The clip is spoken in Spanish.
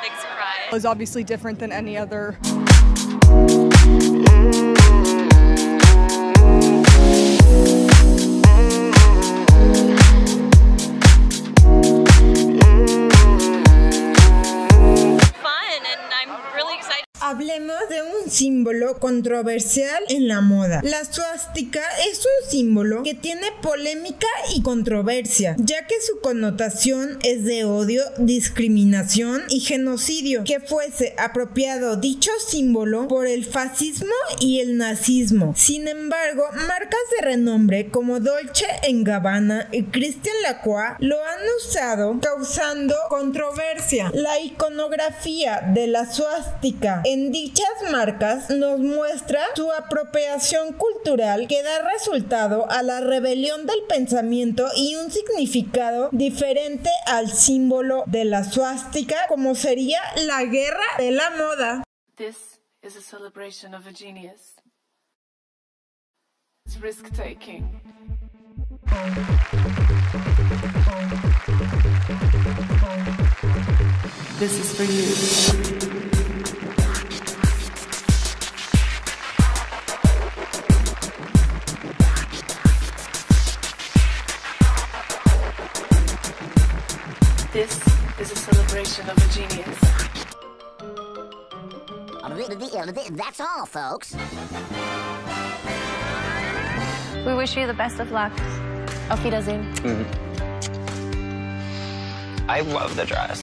big surprise. It was obviously different than any other. Hablemos de un símbolo controversial en la moda. La suástica es un símbolo que tiene polémica y controversia, ya que su connotación es de odio, discriminación y genocidio. Que fuese apropiado dicho símbolo por el fascismo y el nazismo. Sin embargo, marcas de renombre como Dolce & Gabbana y Christian Lacroix lo han usado, causando controversia. La iconografía de la suástica en dichas marcas nos muestra su apropiación cultural que da resultado a la rebelión del pensamiento y un significado diferente al símbolo de la suástica, como sería la guerra de la moda. This is a celebration of a genius. It's risk-taking. This is for you. This is a celebration of a genius. That's all, folks. We wish you the best of luck. Auf Wiedersehen. I love the dress.